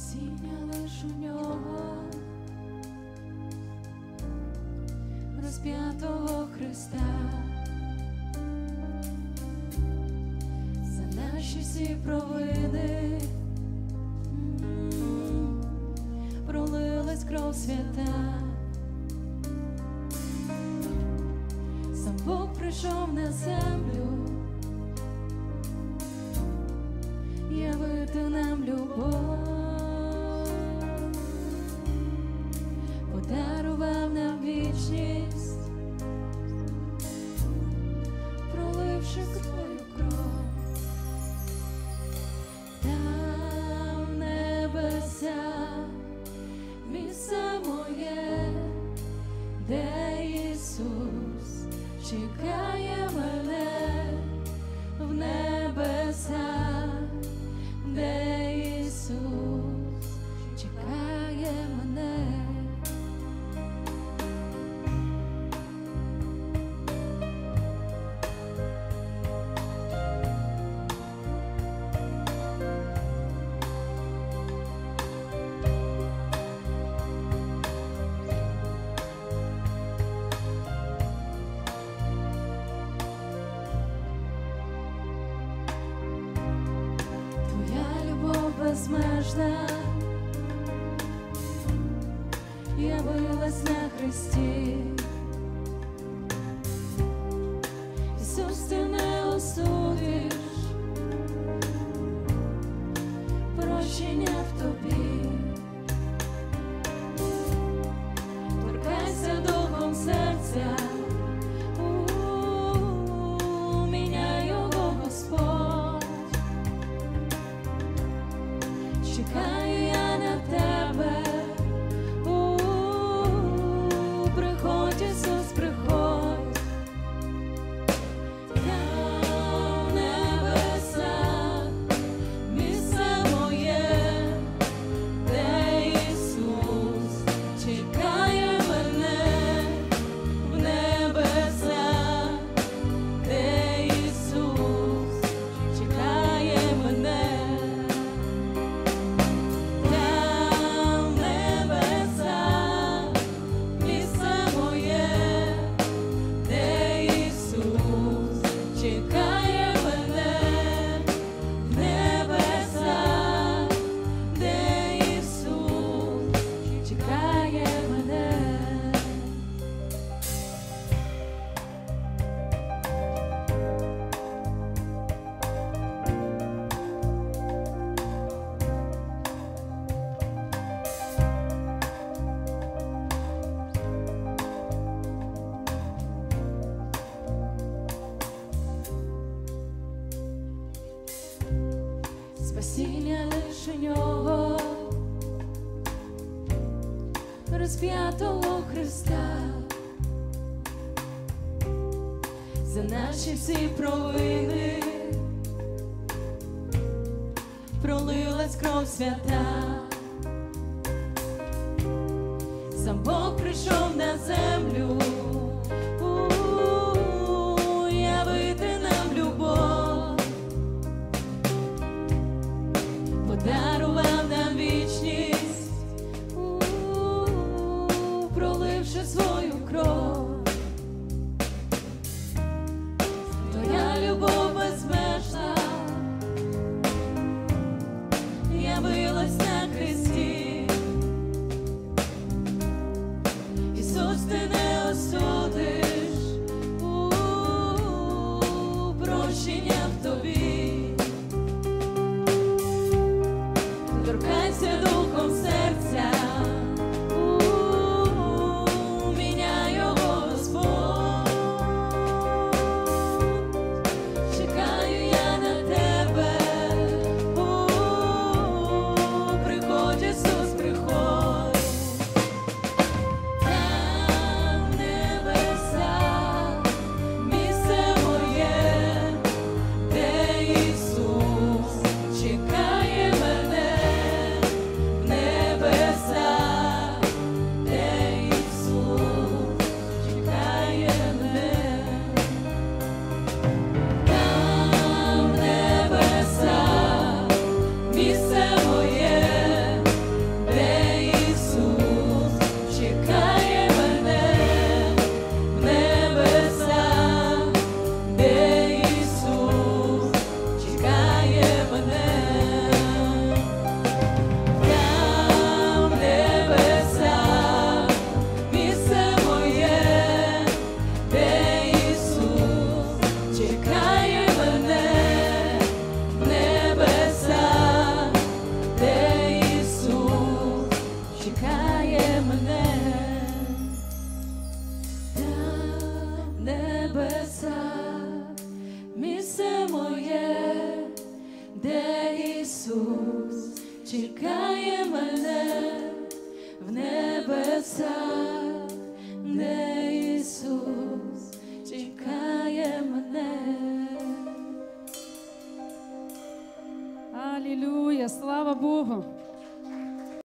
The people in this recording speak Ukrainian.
спасіння лиш у нього, розп'ятого Христа, за наші всі провини пролилась кров свята. Сам Бог прийшов на землю явити нам любов, подарував нам вічність, проливши свою кров. Там небеса, місце моє, де Ісус чекає мене, в небесах, де Ісус чекає мене. Безмежна явилась на Христі. Ісус, ти не осудиш, прощення в тобі. Торкайся духом серця, міняй його Господь. Чекаю я на тебе, приходь, Ісус, приходь. Там небеса, місце моє, де Ісус чекає мене, в небесах, де Ісус чекає мене. Чекає мене, в небесах, де Ісус чекає мене. Спасіння лиш у нього, розп'ятого Христа, за наші всі провини пролилась кров свята. Сам Бог прийшов на землю явити нам любов, подарував нам вічність, проливши свою кров. Твоя любов безмежна явилась на Христі. Ісус, ти не осудиш, прощення в тобі. Торкайся духом серця, міняй його Господь. Чекаю я на тебе, приходь, Ісус, приходь. Там небеса, місце моє, де Ісус чекає мене в небесах, де Ісус чекає мене. Алілюя, слава Богу!